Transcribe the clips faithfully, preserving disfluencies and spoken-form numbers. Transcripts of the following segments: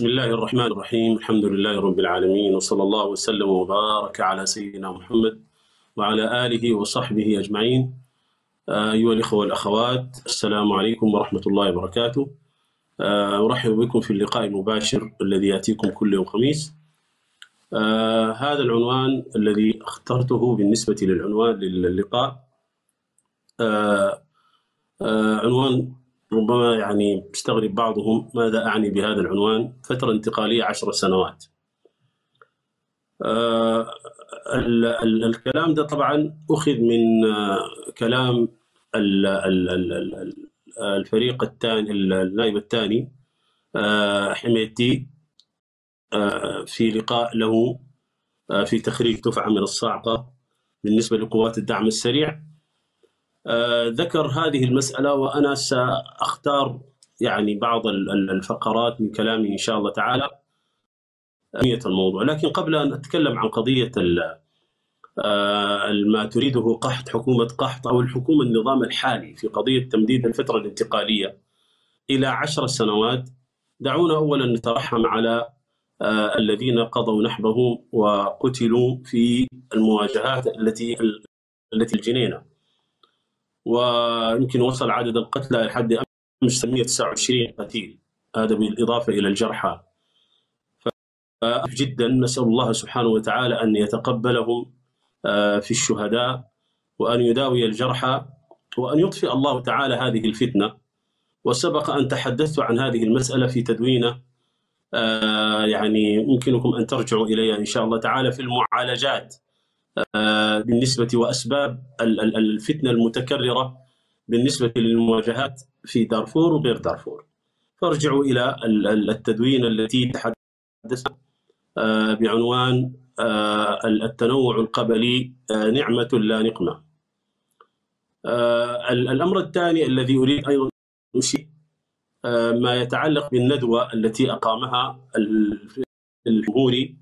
بسم الله الرحمن الرحيم. الحمد لله رب العالمين، وصلى الله وسلم وبارك على سيدنا محمد وعلى آله وصحبه أجمعين. أيها الإخوة والأخوات، السلام عليكم ورحمة الله وبركاته. أرحب بكم في اللقاء المباشر الذي يأتيكم كل يوم خميس. هذا العنوان الذي اخترته بالنسبة للعنوان للقاء عنوان ربما يعني يستغرب بعضهم ماذا أعني بهذا العنوان: فترة انتقالية عشر سنوات. آه الكلام ده طبعا أخذ من آه كلام ال ال ال الفريق الثاني، النائب الثاني آه حميدتي آه في لقاء له آه في تخريج دفعة من الصاعقة بالنسبة لقوات الدعم السريع. آه ذكر هذه المسألة، وأنا سأختار يعني بعض الفقرات من كلامي إن شاء الله تعالى أهمية الموضوع. لكن قبل أن أتكلم عن قضية آه ما تريده قحط حكومة قحط أو الحكومة النظام الحالي في قضية تمديد الفترة الانتقالية إلى عشر سنوات، دعونا أولا نترحم على آه الذين قضوا نحبهم وقتلوا في المواجهات التي التي الجنينة، ويمكن وصل عدد القتلى لحد أمس مئة وتسعة وعشرين قتيل، هذا بالإضافة إلى الجرحى. جدا نسأل الله سبحانه وتعالى أن يتقبلهم في الشهداء، وأن يداوي الجرحى، وأن يطفئ الله تعالى هذه الفتنة. وسبق أن تحدثت عن هذه المسألة في تدوينة يعني يمكنكم أن ترجعوا إليها إن شاء الله تعالى في المعالجات بالنسبة وأسباب الفتنة المتكررة بالنسبة للمواجهات في دارفور وغير دارفور. فارجعوا إلى التدوين التي تحدثنا بعنوان التنوع القبلي نعمة لا نقمة. الأمر الثاني الذي أريد أيضا أشير ما يتعلق بالندوة التي أقامها الجمهوري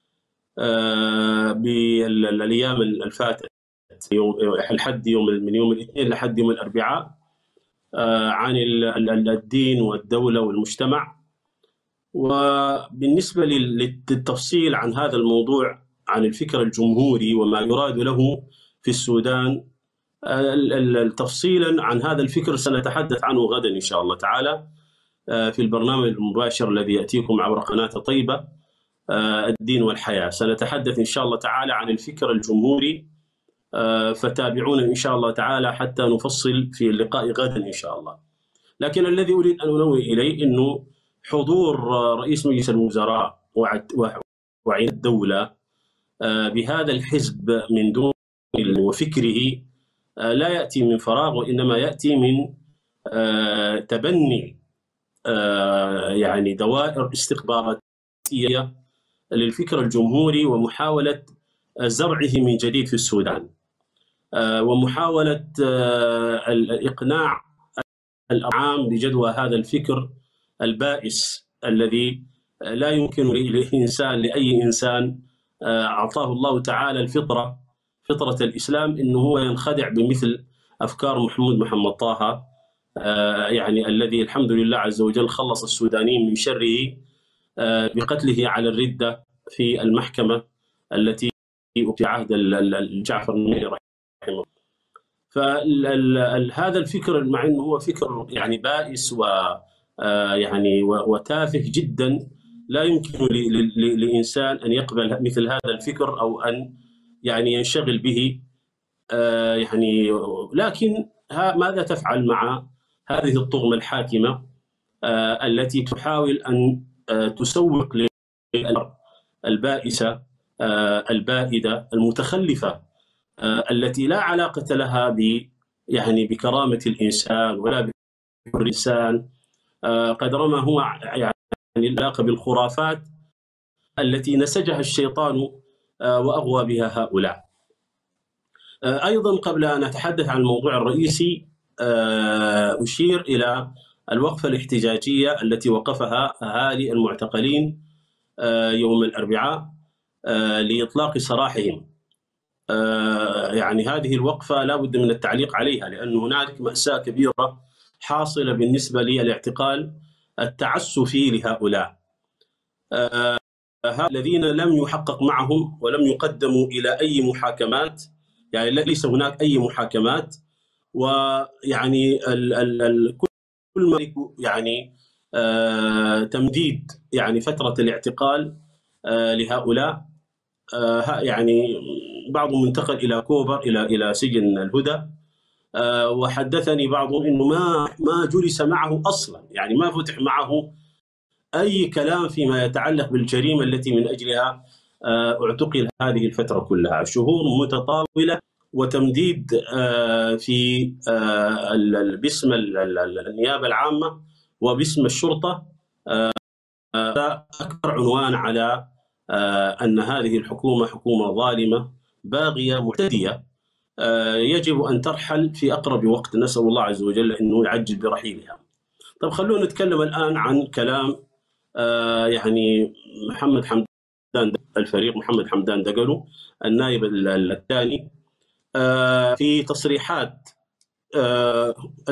بالأيام الفاتت، لحد يوم من يوم الاثنين لحد يوم الأربعاء، عن الدين والدولة والمجتمع. وبالنسبة للتفصيل عن هذا الموضوع، عن الفكر الجمهوري وما يراد له في السودان، تفصيلا عن هذا الفكر سنتحدث عنه غدا إن شاء الله تعالى في البرنامج المباشر الذي يأتيكم عبر قناة طيبة الدين والحياة. سنتحدث إن شاء الله تعالى عن الفكر الجمهوري، فتابعونا إن شاء الله تعالى حتى نفصل في اللقاء غدا إن شاء الله. لكن الذي أريد أن أنوه إليه أنه حضور رئيس مجلس الوزراء وعين الدولة بهذا الحزب من دون وفكره لا يأتي من فراغ، وإنما يأتي من تبني يعني دوائر استخباراتية للفكر الجمهوري، ومحاولة زرعه من جديد في السودان، ومحاولة الإقناع العام بجدوى هذا الفكر البائس الذي لا يمكن لإنسان لأي إنسان أعطاه الله تعالى الفطرة، فطرة الإسلام، إنه هو ينخدع بمثل أفكار محمود محمد طه، يعني الذي الحمد لله عز وجل خلص السودانيين من شره بقتله على الردة في المحكمة التي في عهد جعفر النميري رحمه الله. فهذا الفكر مع أنه هو فكر يعني بائس و يعني وتافه جدا، لا يمكن لإنسان أن يقبل مثل هذا الفكر أو أن يعني ينشغل به يعني. لكن ماذا تفعل مع هذه الطغمة الحاكمة التي تحاول أن تسوق البائسة البائدة المتخلفة التي لا علاقة لها ب يعني بكرامة الإنسان ولا بحر الإنسان، قدر ما هو يعني العلاقة بالخرافات التي نسجها الشيطان وأغوى بها هؤلاء. أيضا قبل أن أتحدث عن الموضوع الرئيسي، أشير إلى الوقفة الاحتجاجية التي وقفها أهالي المعتقلين يوم الأربعاء لإطلاق سراحهم. يعني هذه الوقفة لا بد من التعليق عليها، لأن هنالك مأساة كبيرة حاصلة بالنسبة للاعتقال التعسفي لهؤلاء. الذين لم يحقق معهم ولم يقدموا إلى أي محاكمات، يعني ليس هناك أي محاكمات، ويعني ال ال ال كل ما يعني آه تمديد يعني فترة الاعتقال آه لهؤلاء. آه يعني بعضهم انتقل إلى كوبر، إلى إلى سجن الهدى، آه وحدثني بعضهم إنه ما ما جلس معه أصلا، يعني ما فتح معه أي كلام فيما يتعلق بالجريمة التي من أجلها اعتقل هذه الفترة كلها، شهور متطاولة وتمديد في باسم النيابة العامة وباسم الشرطة. هذا أكبر عنوان على أن هذه الحكومة حكومة ظالمة باغية معتدية يجب أن ترحل في أقرب وقت. نسأل الله عز وجل أنه يعجل برحيلها. طب خلونا نتكلم الآن عن كلام آه يعني محمد حمدان، الفريق محمد حمدان دقلو النائب الثاني، آه في تصريحات آه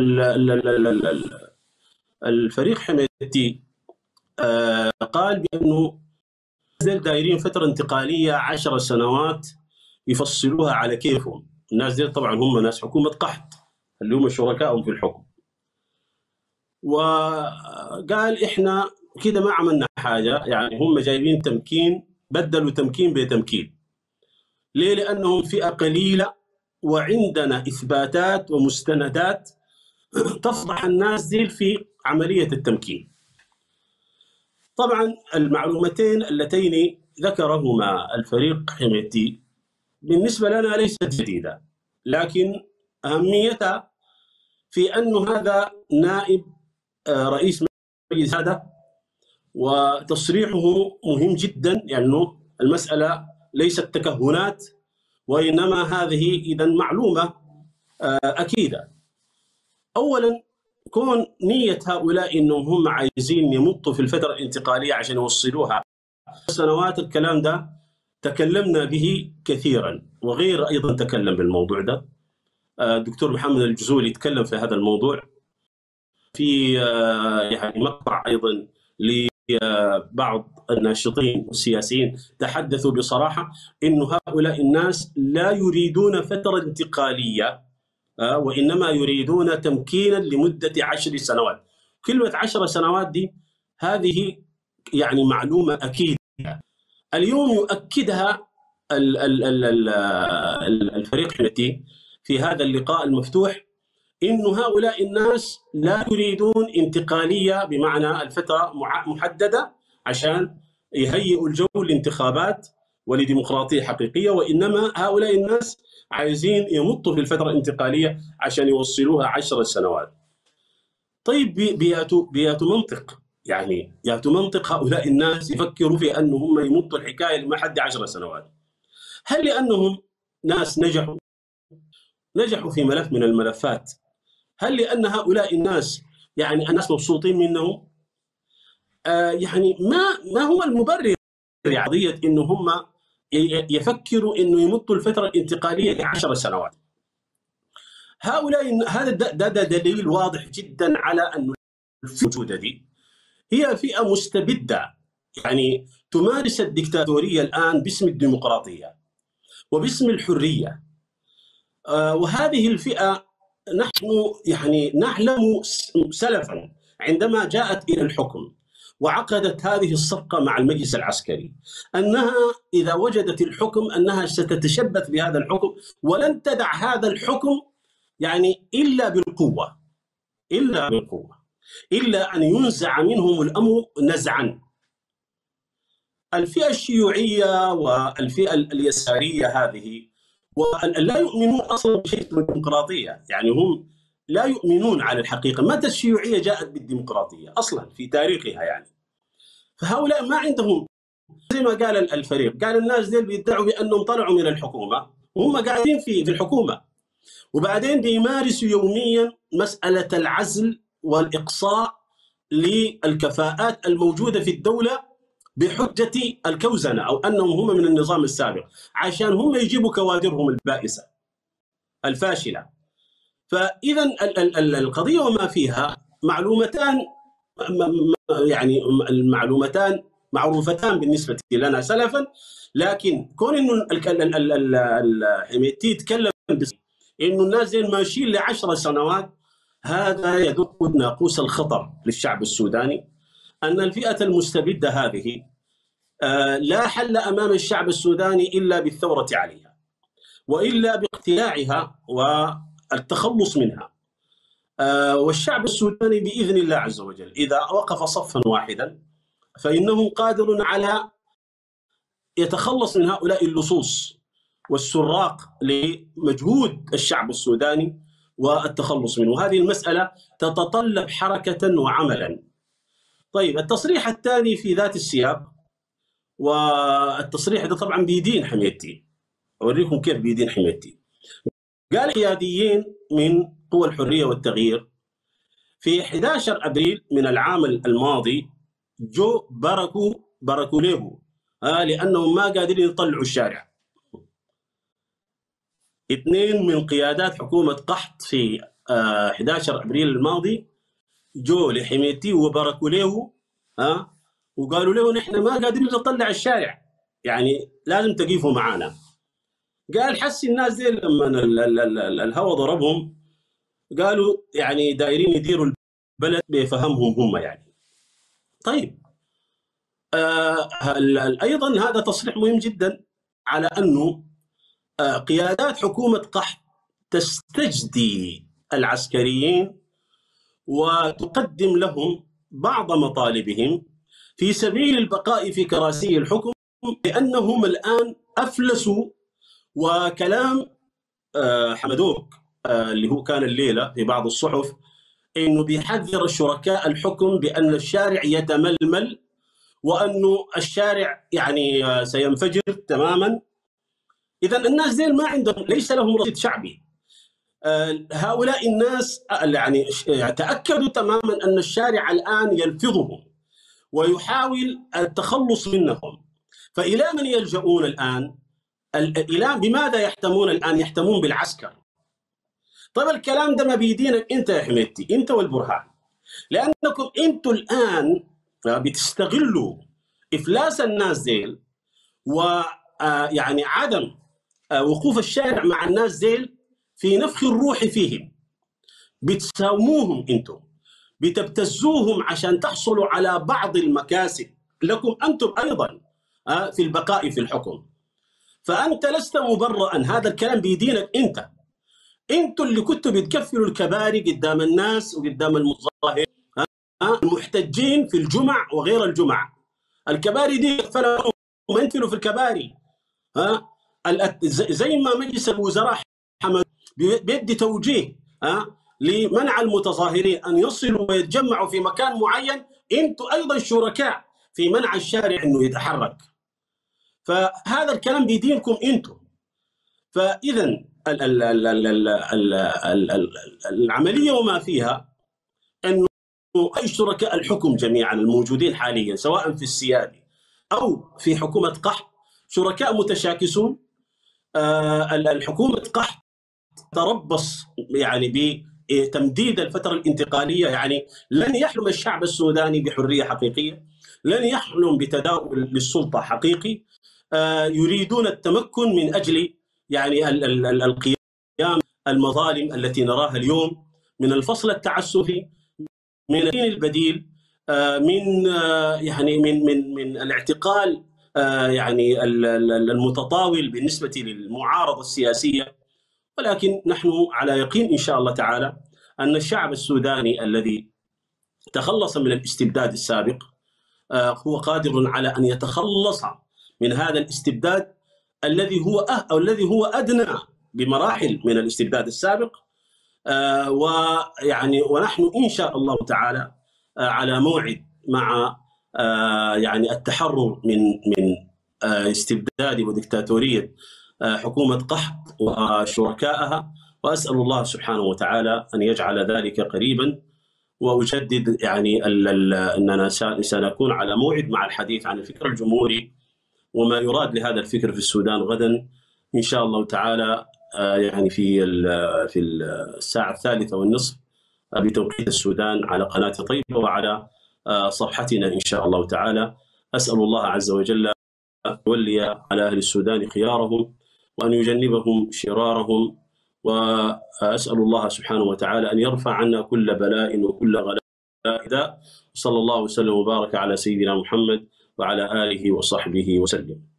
الفريق حميدتي آه قال بأنه دايرين فترة انتقالية عشر سنوات يفصلوها على كيفهم. الناس دي طبعا هم ناس حكومة قحط اللي هم شركائهم في الحكم، وقال إحنا كده ما عملنا حاجة، يعني هم جايبين تمكين، بدلوا تمكين بتمكين. ليه؟ لأنهم فئة قليلة وعندنا إثباتات ومستندات تفضح الناس دي في عملية التمكين. طبعا المعلومتين اللتين ذكرهما الفريق حميدتي بالنسبة لنا ليست جديدة، لكن أهميتها في أن هذا نائب رئيس مجلس هذا، وتصريحه مهم جدا، لأنه يعني المسألة ليست تكهنات، وإنما هذه إذا معلومة أكيدة. أولا، كون نية هؤلاء أنهم هم عايزين يمطوا في الفترة الانتقالية عشان يوصلوها سنوات، الكلام ده تكلمنا به كثيرا، وغير أيضا تكلم بالموضوع ده الدكتور محمد الجزولي تكلم في هذا الموضوع في يعني مقطع أيضا لبعض الناشطين والسياسيين تحدثوا بصراحة إنه هؤلاء الناس لا يريدون فترة انتقالية وإنما يريدون تمكينا لمدة عشر سنوات. كلمة عشر سنوات دي هذه يعني معلومة أكيدة اليوم يؤكدها الفريق حميدتي في هذا اللقاء المفتوح، إنه هؤلاء الناس لا يريدون انتقالية بمعنى الفترة محددة عشان يهيئوا الجو للانتخابات ولديمقراطية حقيقية، وإنما هؤلاء الناس عايزين يمطوا في الفترة الانتقالية عشان يوصلوها عشر سنوات. طيب بياتوا بياتوا منطق، يعني ياتوا منطق هؤلاء الناس يفكروا في أنهم يمطوا الحكاية لما حد عشر سنوات. هل لأنهم ناس نجحوا نجحوا في ملف من الملفات؟ هل لأن هؤلاء الناس يعني الناس مبسوطين منهم؟ آه يعني ما ما هو المبرر قضية إنه هم يفكروا إنه يمطوا الفترة الانتقالية لعشر سنوات؟ هؤلاء هذا ده, ده دليل واضح جدا على أن الموجودة دي هي فئة مستبدة، يعني تمارس الدكتاتورية الآن باسم الديمقراطية وباسم الحرية. آه وهذه الفئة نحن يعني نعلم سلفا عندما جاءت إلى الحكم وعقدت هذه الصفقة مع المجلس العسكري أنها إذا وجدت الحكم أنها ستتشبث بهذا الحكم ولن تدع هذا الحكم يعني إلا بالقوة، إلا بالقوة، إلا أن ينزع منهم الأمر نزعا. الفئة الشيوعية والفئة اليسارية هذه ولا يؤمنون أصلا بشيء الديمقراطية، يعني هم لا يؤمنون على الحقيقة. متى الشيوعية جاءت بالديمقراطية أصلا في تاريخها؟ يعني فهؤلاء ما عندهم، زي ما قال الفريق، قال الناس دي بيدعوا بأنهم طلعوا من الحكومة وهم قاعدين في في الحكومة، وبعدين بيمارسوا يوميا مسألة العزل والإقصاء للكفاءات الموجودة في الدولة بحجة الكوزنة أو أنهم هم من النظام السابق عشان هم يجيبوا كوادرهم البائسة الفاشلة. فإذا القضية وما فيها معلومتان، يعني المعلومتان معروفتان بالنسبة لنا سلفا، لكن كون إنه حميدتي يتكلم إنه الناس زي ماشيين لعشر سنوات، هذا يدق ناقوس الخطر للشعب السوداني، أن الفئة المستبدة هذه لا حل أمام الشعب السوداني إلا بالثورة عليها، وإلا باقتلاعها والتخلص منها. والشعب السوداني بإذن الله عز وجل إذا وقف صفا واحدا فإنه قادر على يتخلص من هؤلاء اللصوص والسراق لمجهود الشعب السوداني والتخلص منه. وهذه المسألة تتطلب حركة وعملا. طيب، التصريح الثاني في ذات السياق، والتصريح ده طبعا بيدين حميدتي، أوريكم كيف بيدين حميدتي. قال قياديين من قوى الحرية والتغيير في أحد عشر أبريل من العام الماضي جو بركوا بركوا له آه لأنهم ما قادرين يطلعوا الشارع. اثنين من قيادات حكومة قحط في آه أحد عشر أبريل الماضي جو لحميدتي وبركوا له آه وقالوا له نحن ما قادرين نطلع الشارع، يعني لازم تقيفوا معانا. قال حسي الناس دي لما الهوى ضربهم قالوا يعني دايرين يديروا البلد بفهمهم هم يعني. طيب، آه ايضا هذا تصريح مهم جدا على انه آه قيادات حكومه قحط تستجدي العسكريين وتقدم لهم بعض مطالبهم في سبيل البقاء في كراسي الحكم، لانهم الان افلسوا. وكلام آه حمدوك آه اللي هو كان الليله في بعض الصحف انه بيحذر الشركاء الحكم بان الشارع يتململ وانه الشارع يعني سينفجر تماما. اذا الناس دي ما عندهم، ليس لهم رصيد شعبي. هؤلاء الناس يعني تاكدوا تماما ان الشارع الان يلفظهم ويحاول التخلص منهم. فالى من يلجؤون الان؟ الى بماذا يحتمون الان؟ يحتمون بالعسكر. طيب، الكلام ده ما بيدينك انت يا حميدتي، انت والبرهان، لانكم انتم الان بتستغلوا افلاس الناس ديل ويعني عدم وقوف الشارع مع الناس ديل في نفخ الروح فيهم. بتساوموهم انتم، بتبتزوهم عشان تحصلوا على بعض المكاسب لكم انتم ايضا في البقاء في الحكم. فانت لست مبرئا، هذا الكلام بيدينك انت. انتم اللي كنتوا بتكفلوا الكباري قدام الناس وقدام المتظاهرين المحتجين في الجمع وغير الجمع. الكباري دي قفلوا ومنتلوا في الكباري. ها زي ما مجلس الوزراء حمد بيدي توجيه ها لمنع المتظاهرين ان يصلوا ويتجمعوا في مكان معين، انتم ايضا شركاء في منع الشارع انه يتحرك. فهذا الكلام بيدينكم انتم. فاذا العمليه وما فيها انه أي شركاء الحكم جميعا الموجودين حاليا سواء في السيادة أو في حكومة قحط شركاء متشاكسون. آه الحكومة قحط تربص يعني بتمديد الفترة الانتقالية، يعني لن يحلم الشعب السوداني بحرية حقيقية، لن يحلم بتداول للسلطة حقيقي. آه يريدون التمكن من أجل يعني القيام المظالم التي نراها اليوم من الفصل التعسفي، من الدين البديل، من يعني من من من الاعتقال يعني المتطاول بالنسبه للمعارضه السياسيه. ولكن نحن على يقين ان شاء الله تعالى ان الشعب السوداني الذي تخلص من الاستبداد السابق هو قادر على ان يتخلص من هذا الاستبداد الذي هو أه أو الذي هو ادنى بمراحل من الاستبداد السابق. آه ويعني ونحن إن شاء الله تعالى آه على موعد مع آه يعني التحرر من من آه استبداد وديكتاتورية آه حكومة قحط وشركائها، وأسأل الله سبحانه وتعالى أن يجعل ذلك قريبا. وأجدد يعني أننا سنكون على موعد مع الحديث عن الفكر الجمهوري وما يراد لهذا الفكر في السودان غدا إن شاء الله تعالى، يعني في في الساعة الثالثة والنصف بتوقيت السودان على قناة طيبة وعلى صفحتنا إن شاء الله تعالى. أسأل الله عز وجل أن يولي على أهل السودان خيارهم وأن يجنبهم شرارهم، وأسأل الله سبحانه وتعالى أن يرفع عنا كل بلاء وكل غلاء. صلى الله وسلم وبارك على سيدنا محمد وعلى آله وصحبه وسلم.